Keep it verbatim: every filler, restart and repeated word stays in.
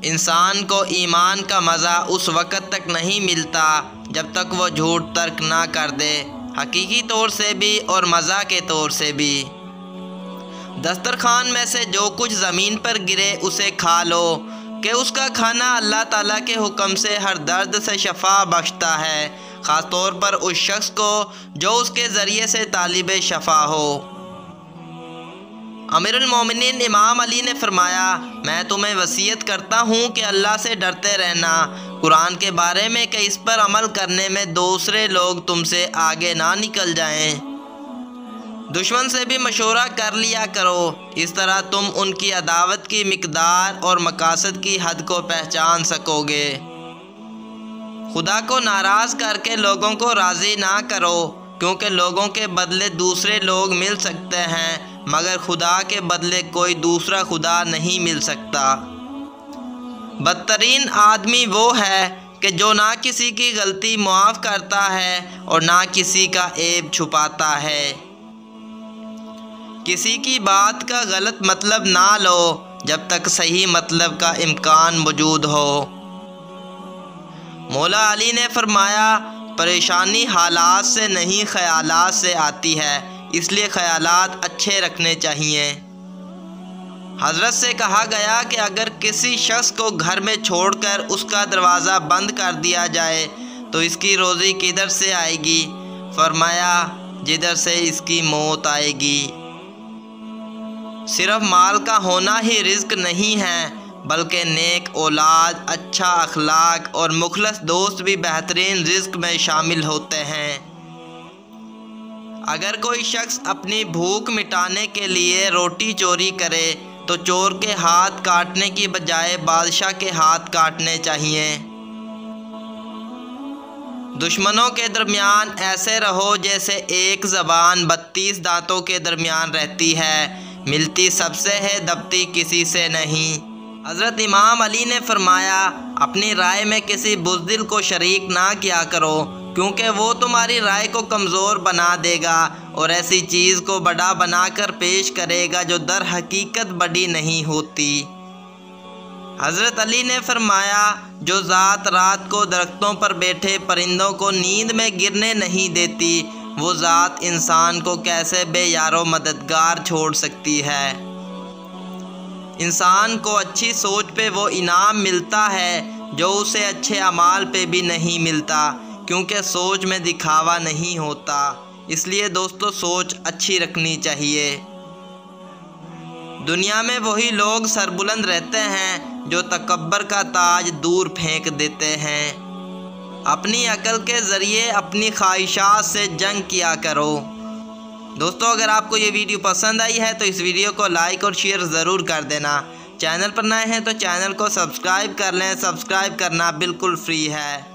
इंसान को ईमान का मज़ा उस वक़्त तक नहीं मिलता जब तक वो झूठ तर्क ना कर दे, हकीकी तौर से भी और मज़ा के तौर से भी। दस्तरखान में से जो कुछ ज़मीन पर गिरे उसे खा लो कि उसका खाना अल्लाह ताला के हुक्म से हर दर्द से शफा बख्शता है, ख़ास तौर पर उस शख्स को जो उसके ज़रिए से तालिब शफा हो। अमीरुल मोमिनीन इमाम अली ने फरमाया, मैं तुम्हें वसीयत करता हूँ कि अल्लाह से डरते रहना, कुरान के बारे में कि इस पर अमल करने में दूसरे लोग तुमसे आगे ना निकल जाएं। दुश्मन से भी मशवरा कर लिया करो, इस तरह तुम उनकी अदावत की मिकदार और मकासद की हद को पहचान सकोगे। खुदा को नाराज़ करके लोगों को राज़ी ना करो, क्योंकि लोगों के बदले दूसरे लोग मिल सकते हैं मगर खुदा के बदले कोई दूसरा खुदा नहीं मिल सकता। बदतरीन आदमी वो है कि जो ना किसी की गलती मुआफ़ करता है और ना किसी का ऐब छुपाता है। किसी की बात का गलत मतलब ना लो जब तक सही मतलब का इम्कान मौजूद हो। मौला अली ने फरमाया, परेशानी हालात से नहीं ख्यालात से आती है, इसलिए ख्यालात अच्छे रखने चाहिए। हज़रत से कहा गया कि अगर किसी शख्स को घर में छोड़कर उसका दरवाज़ा बंद कर दिया जाए तो इसकी रोज़ी किधर से आएगी? फरमाया, जिधर से इसकी मौत आएगी। सिर्फ माल का होना ही रिज़्क नहीं है, बल्कि नेक औलाद, अच्छा अखलाक और मुखलस दोस्त भी बेहतरीन रिज़्क में शामिल होते हैं। अगर कोई शख्स अपनी भूख मिटाने के लिए रोटी चोरी करे तो चोर के हाथ काटने की बजाय बादशाह के हाथ काटने चाहिए। दुश्मनों के दरमियान ऐसे रहो जैसे एक ज़बान बत्तीस दांतों के दरमियान रहती है, मिलती सबसे है, दबती किसी से नहीं। हज़रत इमाम अली ने फरमाया, अपनी राय में किसी बुज़दिल को शरीक ना किया करो, क्योंकि वो तुम्हारी राय को कमज़ोर बना देगा और ऐसी चीज़ को बड़ा बनाकर पेश करेगा जो दर हकीकत बड़ी नहीं होती। हज़रत अली ने फरमाया, जो ज़ात रात को दरख्तों पर बैठे परिंदों को नींद में गिरने नहीं देती, वो ज़ात इंसान को कैसे बेयारो मददगार छोड़ सकती है। इंसान को अच्छी सोच पे वो इनाम मिलता है जो उसे अच्छे अमाल पे भी नहीं मिलता, क्योंकि सोच में दिखावा नहीं होता। इसलिए दोस्तों, सोच अच्छी रखनी चाहिए। दुनिया में वही लोग सरबुलंद रहते हैं जो तकब्बर का ताज दूर फेंक देते हैं। अपनी अकल के ज़रिए अपनी ख्वाहिशात से जंग किया करो। दोस्तों, अगर आपको ये वीडियो पसंद आई है तो इस वीडियो को लाइक और शेयर ज़रूर कर देना। चैनल पर नए हैं तो चैनल को सब्सक्राइब कर लें, सब्सक्राइब करना बिल्कुल फ्री है।